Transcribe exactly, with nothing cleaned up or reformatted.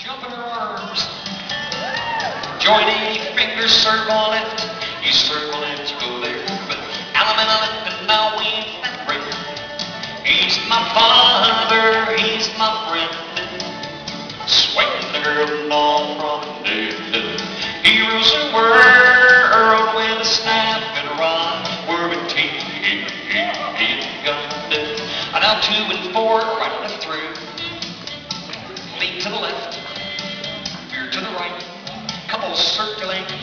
jump in her arms. Join any finger circle left. You circle it, you go there. But Alabama left and now we ain't that great. He's my father, he's my friend. Swing the girl on from dead. He rules the world with a snap and a rod. We're a team, gun dead. Now two and four, right on left through. Lean to the left, veer to the right. Couple circulating